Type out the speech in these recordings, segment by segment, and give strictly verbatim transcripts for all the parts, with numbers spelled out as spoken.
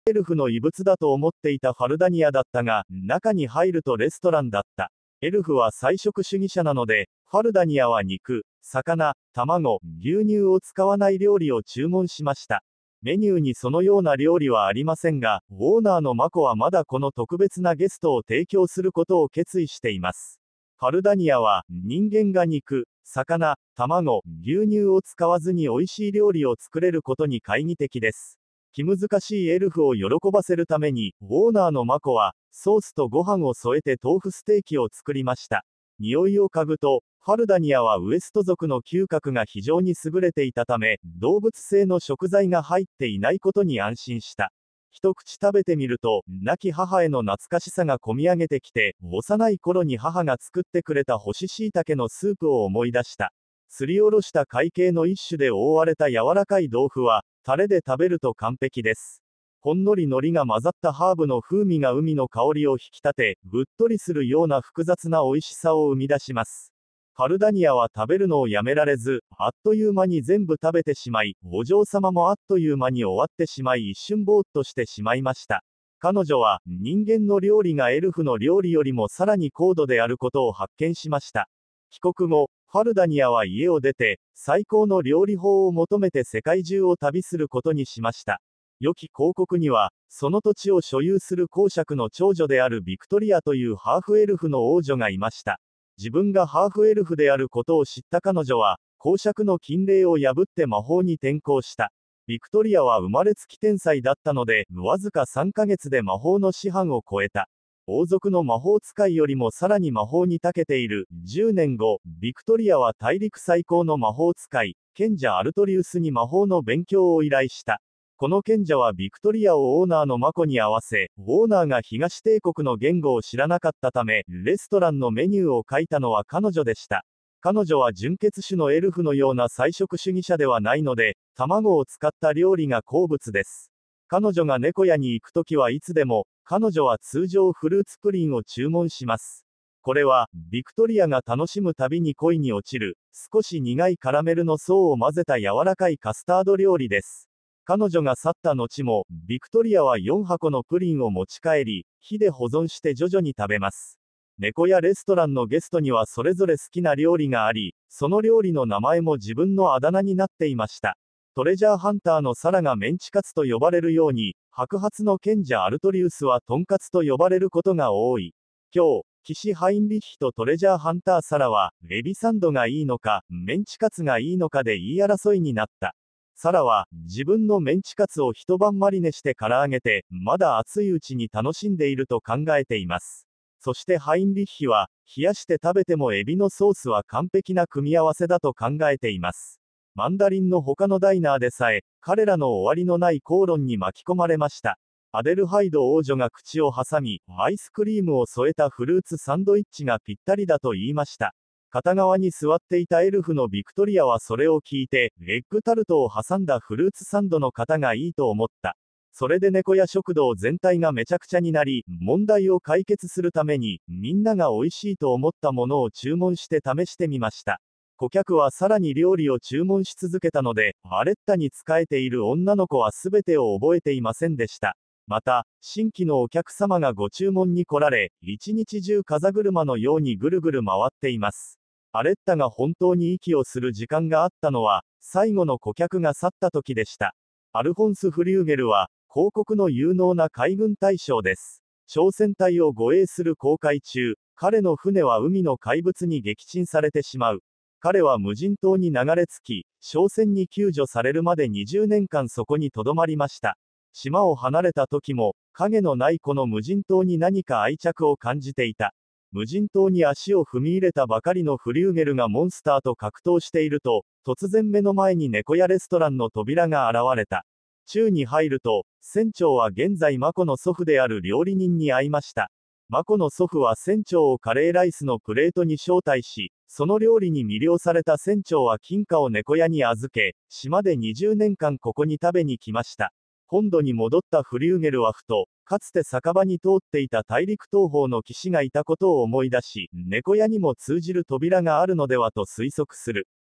エルフの異物だと思っていたファルダニアだったが、中に入るとレストランだった。エルフは菜食主義者なので、ファルダニアは肉、魚、卵、牛乳を使わない料理を注文しました。メニューにそのような料理はありませんが、オーナーのマコはまだこの特別なゲストを提供することを決意しています。ファルダニアは、人間が肉、魚、卵、牛乳を使わずに美味しい料理を作れることに懐疑的です。気難しいエルフを喜ばせるために、オーナーのマコは、ソースとご飯を添えて豆腐ステーキを作りました。匂いを嗅ぐと、ファルダニアはウエスト族の嗅覚が非常に優れていたため、動物性の食材が入っていないことに安心した。一口食べてみると、亡き母への懐かしさがこみ上げてきて、幼い頃に母が作ってくれた干し椎茸のスープを思い出した。すりおろした海茎の一種で覆われた柔らかい豆腐は、タレで食べると完璧です。ほんのり海苔が混ざったハーブの風味が海の香りを引き立て、ぶっとりするような複雑な美味しさを生み出します。ファルダニアは食べるのをやめられず、あっという間に全部食べてしまい、お嬢様もあっという間に終わってしまい一瞬ぼーっとしてしまいました。彼女は、人間の料理がエルフの料理よりもさらに高度であることを発見しました。帰国後、ファルダニアは家を出て、最高の料理法を求めて世界中を旅することにしました。良き広告には、その土地を所有する公爵の長女であるビクトリアというハーフエルフの王女がいました。自分がハーフエルフであることを知った彼女は、公爵の禁令を破って魔法に転向した。ビクトリアは生まれつき天才だったので、わずかさんかげつで魔法の師範を超えた。王族の魔法使いよりもさらに魔法に長けている。じゅうねんご、ビクトリアは大陸最高の魔法使い、賢者アルトリウスに魔法の勉強を依頼した。この賢者はビクトリアをオーナーのマコに合わせ、オーナーが東帝国の言語を知らなかったため、レストランのメニューを書いたのは彼女でした。彼女は純血種のエルフのような菜食主義者ではないので、卵を使った料理が好物です。彼女が猫屋に行くときはいつでも、彼女は通常フルーツプリンを注文します。これは、ビクトリアが楽しむたびに恋に落ちる、少し苦いカラメルの層を混ぜた柔らかいカスタード料理です。彼女が去った後も、ビクトリアはよんはこのプリンを持ち帰り、火で保存して徐々に食べます。猫やレストランのゲストにはそれぞれ好きな料理があり、その料理の名前も自分のあだ名になっていました。トレジャーハンターのサラがメンチカツと呼ばれるように、白髪の賢者アルトリウスはトンカツと呼ばれることが多い。今日、騎士ハインリッヒとトレジャーハンターサラは、エビサンドがいいのか、メンチカツがいいのかで言い争いになった。サラは、自分のメンチカツを一晩マリネしてから揚げて、まだ熱いうちに楽しんでいると考えています。そしてハインリッヒは、冷やして食べてもエビのソースは完璧な組み合わせだと考えています。マンダリンの他のダイナーでさえ、彼らの終わりのない口論に巻き込まれました。アデルハイド王女が口を挟み、アイスクリームを添えたフルーツサンドイッチがぴったりだと言いました。片側に座っていたエルフのビクトリアはそれを聞いて、エッグタルトを挟んだフルーツサンドの型がいいと思った。それで猫屋食堂全体がめちゃくちゃになり、問題を解決するために、みんなが美味しいと思ったものを注文して試してみました。顧客はさらに料理を注文し続けたので、アレッタに仕えている女の子は全てを覚えていませんでした。また、新規のお客様がご注文に来られ、一日中風車のようにぐるぐる回っています。アレッタが本当に息をする時間があったのは、最後の顧客が去った時でした。アルフォンス・フリューゲルは、広告の有能な海軍大将です。商船隊を護衛する航海中、彼の船は海の怪物に撃沈されてしまう。彼は無人島に流れ着き、商船に救助されるまでにじゅうねんかんそこに留まりました。島を離れた時も、影のないこの無人島に何か愛着を感じていた。無人島に足を踏み入れたばかりのフリューゲルがモンスターと格闘していると、突然目の前に猫屋レストランの扉が現れた。中に入ると、船長は現在マコの祖父である料理人に会いました。マコの祖父は船長をカレーライスのプレートに招待し、その料理に魅了された船長は金貨を猫屋に預け、島でにじゅうねんかんここに食べに来ました。本土に戻ったフリューゲルはふと、かつて酒場に通っていた大陸東方の騎士がいたことを思い出し、猫屋にも通じる扉があるのではと推測する。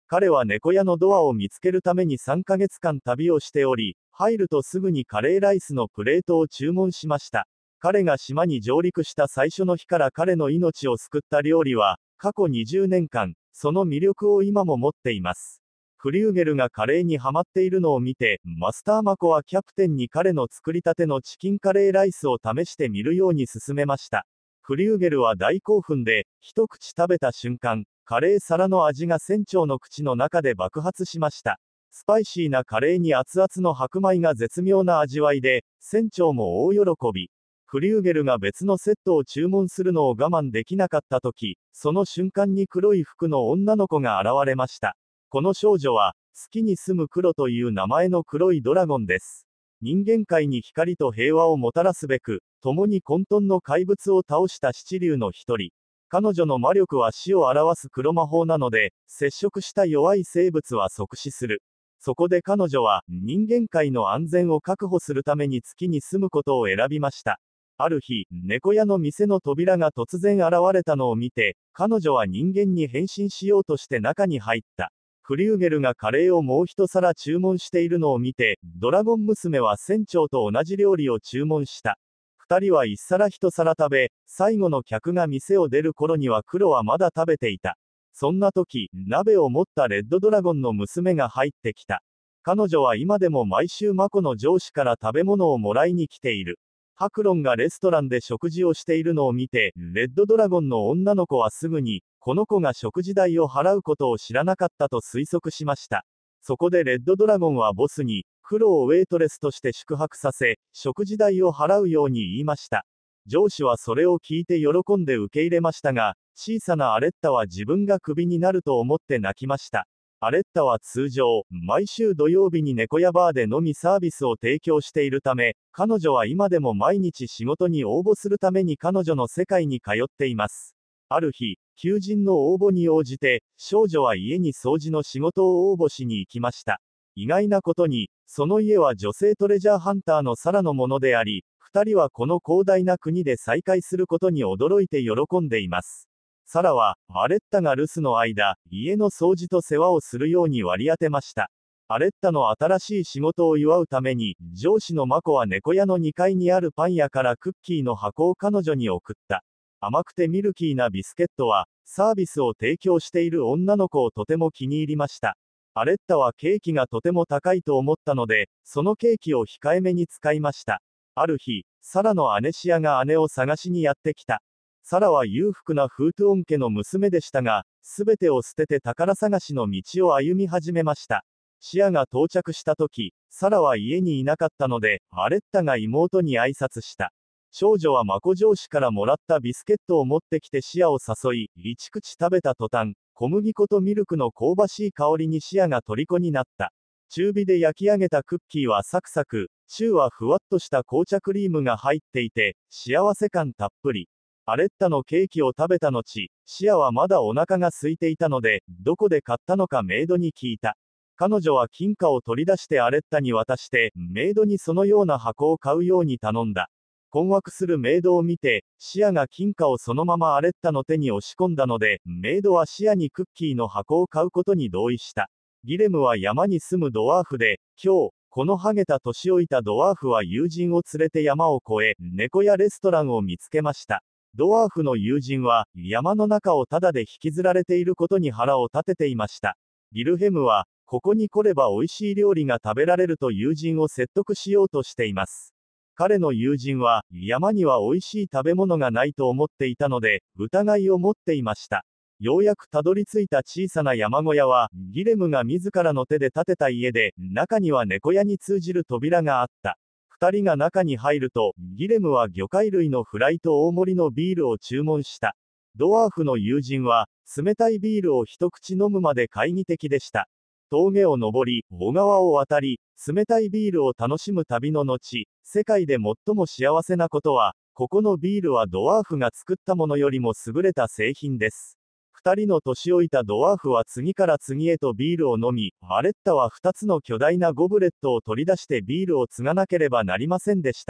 彼は猫屋のドアを見つけるためにさんかげつかん旅をしており、入るとすぐにカレーライスのプレートを注文しました。彼が島に上陸した最初の日から彼の命を救った料理は、過去にじゅうねんかん、その魅力を今も持っています。フリューゲルがカレーにハマっているのを見て、マスターマコはキャプテンに彼の作りたてのチキンカレーライスを試してみるように勧めました。フリューゲルは大興奮で、一口食べた瞬間、カレー皿の味が船長の口の中で爆発しました。スパイシーなカレーに熱々の白米が絶妙な味わいで、船長も大喜び。フリューゲルが別のセットを注文するのを我慢できなかった時、その瞬間に黒い服の女の子が現れました。この少女は、月に住む黒という名前の黒いドラゴンです。人間界に光と平和をもたらすべく、共に混沌の怪物を倒した七竜の一人。彼女の魔力は死を表す黒魔法なので、接触した弱い生物は即死する。そこで彼女は、人間界の安全を確保するために月に住むことを選びました。ある日、猫屋の店の扉が突然現れたのを見て、彼女は人間に変身しようとして中に入った。フリューゲルがカレーをもう一皿注文しているのを見て、ドラゴン娘は船長と同じ料理を注文した。二人は一皿一皿食べ、最後の客が店を出る頃には黒はまだ食べていた。そんな時、鍋を持ったレッドドラゴンの娘が入ってきた。彼女は今でも毎週マコの上司から食べ物をもらいに来ている。ハクロンがレストランで食事をしているのを見て、レッドドラゴンの女の子はすぐに、この子が食事代を払うことを知らなかったと推測しました。そこでレッドドラゴンはボスに、黒をウェイトレスとして宿泊させ、食事代を払うように言いました。上司はそれを聞いて喜んで受け入れましたが、小さなアレッタは自分がクビになると思って泣きました。アレッタは通常、毎週土曜日に猫屋バーでのみサービスを提供しているため、彼女は今でも毎日仕事に応募するために彼女の世界に通っています。ある日、求人の応募に応じて、少女は家に掃除の仕事を応募しに行きました。意外なことに、その家は女性トレジャーハンターのサラのものであり、二人はこの広大な国で再会することに驚いて喜んでいます。サラは、アレッタが留守の間、家の掃除と世話をするように割り当てました。アレッタの新しい仕事を祝うために、上司のマコは猫屋のにかいにあるパン屋からクッキーの箱を彼女に送った。甘くてミルキーなビスケットは、サービスを提供している女の子をとても気に入りました。アレッタはケーキがとても高いと思ったので、そのケーキを控えめに使いました。ある日、サラの姉シアが姉を探しにやってきた。サラは裕福なフートゥオン家の娘でしたが、すべてを捨てて宝探しの道を歩み始めました。シアが到着した時、サラは家にいなかったので、アレッタが妹に挨拶した。少女はマコ上司からもらったビスケットを持ってきてシアを誘い、一口食べた途端、小麦粉とミルクの香ばしい香りにシアが虜になった。中火で焼き上げたクッキーはサクサク、中はふわっとした紅茶クリームが入っていて、幸せ感たっぷり。アレッタのケーキを食べた後、シアはまだお腹が空いていたので、どこで買ったのかメイドに聞いた。彼女は金貨を取り出してアレッタに渡して、メイドにそのような箱を買うように頼んだ。困惑するメイドを見て、シアが金貨をそのままアレッタの手に押し込んだので、メイドはシアにクッキーの箱を買うことに同意した。ギレムは山に住むドワーフで、今日、このハゲた年老いたドワーフは友人を連れて山を越え、猫やレストランを見つけました。ドワーフの友人は、山の中をただで引きずられていることに腹を立てていました。ギルヘムは、ここに来れば美味しい料理が食べられると友人を説得しようとしています。彼の友人は、山には美味しい食べ物がないと思っていたので、疑いを持っていました。ようやくたどり着いた小さな山小屋は、ギレムが自らの手で建てた家で、中には猫屋に通じる扉があった。二人が中に入ると、ギレムは魚介類のフライと大盛りのビールを注文した。ドワーフの友人は、冷たいビールを一口飲むまで懐疑的でした。峠を登り、小川を渡り、冷たいビールを楽しむ旅の後、世界で最も幸せなことは、ここのビールはドワーフが作ったものよりも優れた製品です。二人の年老いたドワーフは次から次へとビールを飲み、アレッタは二つの巨大なゴブレットを取り出してビールを継がなければなりませんでした。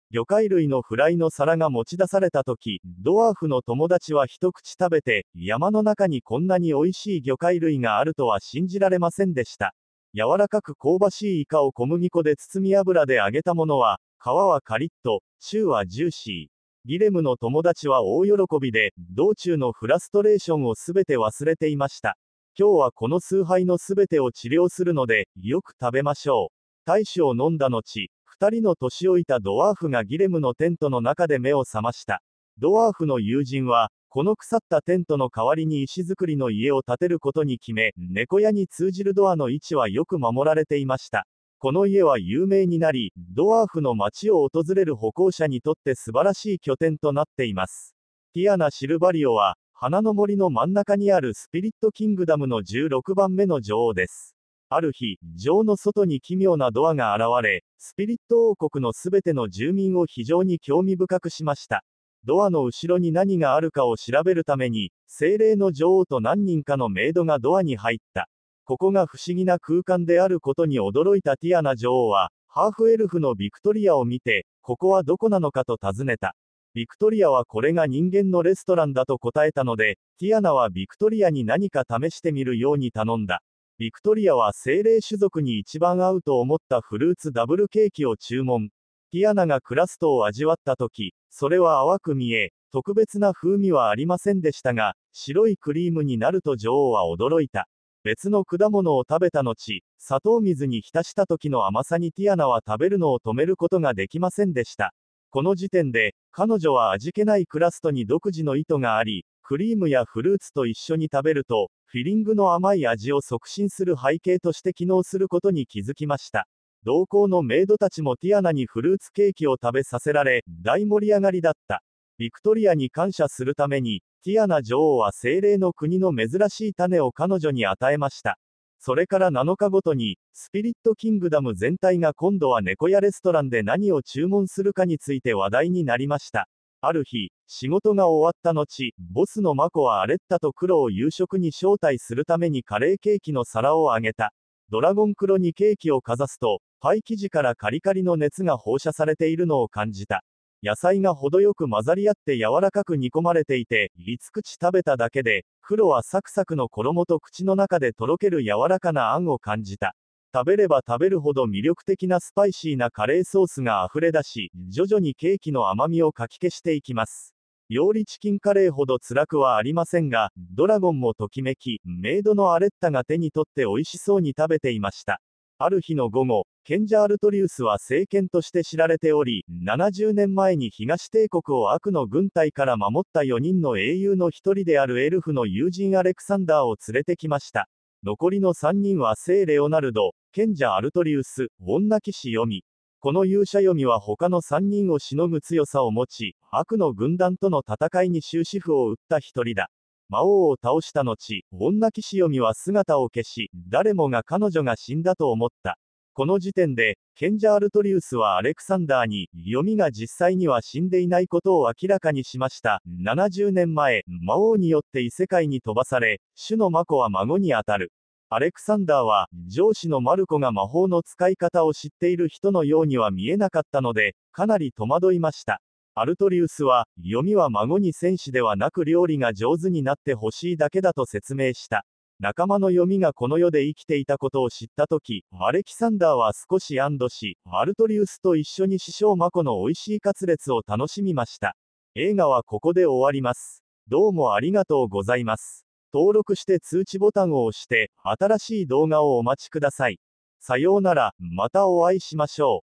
魚介類のフライの皿が持ち出された時、ドワーフの友達は一口食べて、山の中にこんなに美味しい魚介類があるとは信じられませんでした。柔らかく香ばしいイカを小麦粉で包み油で揚げたものは、皮はカリッと、中はジューシー。ギレムの友達は大喜びで、道中のフラストレーションをすべて忘れていました。今日はこの崇拝のすべてを治療するので、よく食べましょう。大酒を飲んだ後、二人の年老いたドワーフがギレムのテントの中で目を覚ました。ドワーフの友人は、この腐ったテントの代わりに石造りの家を建てることに決め、猫屋に通じるドアの位置はよく守られていました。この家は有名になり、ドワーフの町を訪れる歩行者にとって素晴らしい拠点となっています。ティアナ・シルバリオは、花の森の真ん中にあるスピリットキングダムのじゅうろくばんめの女王です。ある日、城の外に奇妙なドアが現れ、スピリット王国のすべての住民を非常に興味深くしました。ドアの後ろに何があるかを調べるために、精霊の女王と何人かのメイドがドアに入った。ここが不思議な空間であることに驚いたティアナ女王は、ハーフエルフのビクトリアを見て、ここはどこなのかと尋ねた。ビクトリアはこれが人間のレストランだと答えたので、ティアナはビクトリアに何か試してみるように頼んだ。ビクトリアは精霊種族に一番合うと思ったフルーツダブルケーキを注文。ティアナがクラストを味わったとき、それは淡く見え、特別な風味はありませんでしたが、白いクリームになると女王は驚いた。別の果物を食べた後、砂糖水に浸した時の甘さにティアナは食べるのを止めることができませんでした。この時点で、彼女は味気ないクラストに独自の意図があり、クリームやフルーツと一緒に食べると、フィリングの甘い味を促進する背景として機能することに気づきました。同行のメイドたちもティアナにフルーツケーキを食べさせられ、大盛り上がりだった。ビクトリアに感謝するために、ティアナ女王は精霊の国の珍しい種を彼女に与えました。それからなのかごとに、スピリットキングダム全体が今度は猫屋レストランで何を注文するかについて話題になりました。ある日、仕事が終わった後、ボスのマコはアレッタとクロを夕食に招待するためにカレーケーキの皿をあげた。ドラゴンクロにケーキをかざすと、パイ生地からカリカリの熱が放射されているのを感じた。野菜が程よく混ざり合って柔らかく煮込まれていて、いつ口食べただけで、クロはサクサクの衣と口の中でとろける柔らかなあんを感じた。食べれば食べるほど魅力的なスパイシーなカレーソースが溢れ出し、徐々にケーキの甘みをかき消していきます。料理チキンカレーほど辛くはありませんが、ドラゴンもときめき、メイドのアレッタが手に取って美味しそうに食べていました。ある日の午後、賢者アルトリウスは聖剣として知られており、ななじゅうねんまえに東帝国を悪の軍隊から守ったよにんの英雄の一人であるエルフの友人アレクサンダーを連れてきました。残りのさんにんは聖レオナルド、賢者アルトリウス、女騎士ヨミ。この勇者ヨミは他のさんにんをしのぐ強さを持ち、悪の軍団との戦いに終止符を打った一人だ。魔王を倒した後、女騎士ヨミは姿を消し、誰もが彼女が死んだと思った。この時点で、賢者アルトリウスはアレクサンダーに、ヨミが実際には死んでいないことを明らかにしました。ななじゅうねんまえ、魔王によって異世界に飛ばされ、主のマコは孫にあたる。アレクサンダーは、上司のマルコが魔法の使い方を知っている人のようには見えなかったので、かなり戸惑いました。アルトリウスは、ヨミは孫に戦士ではなく料理が上手になってほしいだけだと説明した。仲間のヨミがこの世で生きていたことを知ったとき、アレキサンダーは少し安堵し、アルトリウスと一緒に師匠マコの美味しいカツレツを楽しみました。映画はここで終わります。どうもありがとうございます。登録して通知ボタンを押して、新しい動画をお待ちください。さようなら、またお会いしましょう。